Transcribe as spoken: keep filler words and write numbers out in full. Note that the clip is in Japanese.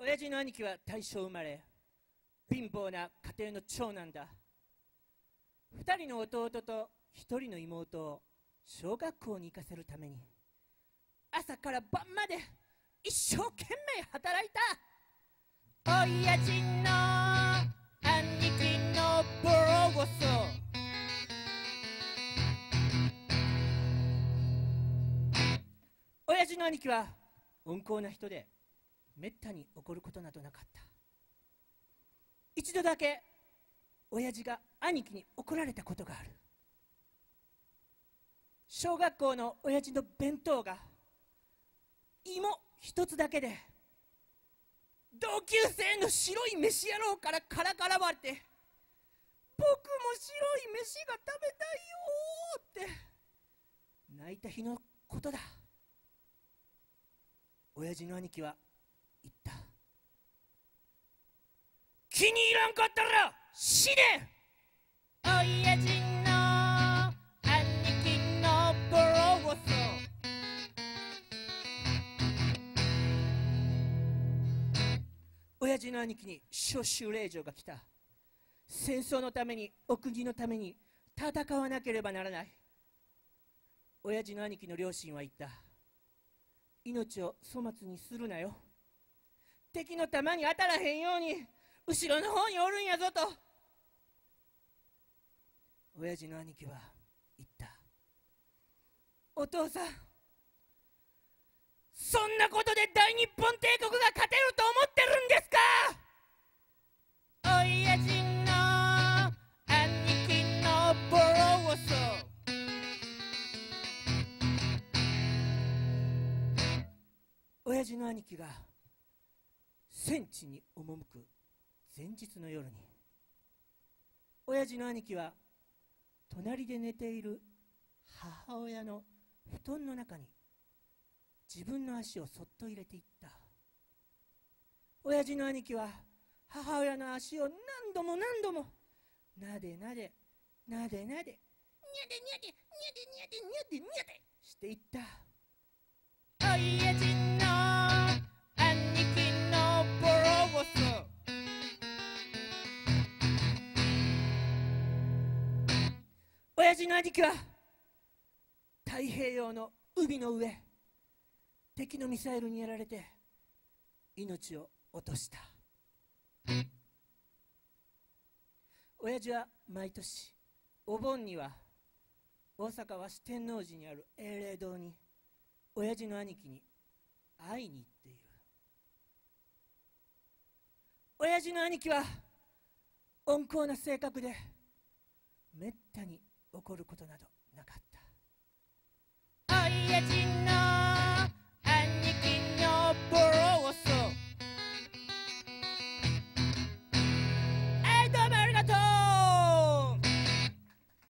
親父の兄貴は大正生まれ、貧乏な家庭の長男だ。二人の弟と一人の妹を小学校に行かせるために朝から晩まで一生懸命働いた。親父の兄貴のボロゴソ、親父の兄貴は温厚な人でめったに怒ることなどなかった。一度だけ親父が兄貴に怒られたことがある。小学校の親父の弁当が芋一つだけで同級生の白い飯野郎からからかわれて、僕も白い飯が食べたいよって泣いた日のことだ。親父の兄貴は言った。気に入らんかったら死ね。親父の兄貴のボロゴソ、親父の兄貴に召集令状が来た。戦争のためにお国のために戦わなければならない。親父の兄貴の両親は言った。命を粗末にするなよ。敵の弾に当たらへんように後ろの方におるんやぞと。親父の兄貴は言った。お父さん、そんなことで大日本帝国が勝てると思ってるんですか。親父の兄貴のボロゴソ、親父の兄貴が戦地に赴く前日の夜に、親父の兄貴は隣で寝ている母親の布団の中に自分の足をそっと入れていった。親父の兄貴は母親の足を何度も何度もなでなでなでなでにゃでにゃでにゃでにゃでにゃでにゃでしていった。親父の兄貴のボロゴソ、親父の兄貴は太平洋の海の上、敵のミサイルにやられて命を落とした。親父は毎年お盆には大阪は四天王寺にある英霊堂に親父の兄貴に会いに行っている。親父の兄貴は温厚な性格でめったに怒ることなどなかった。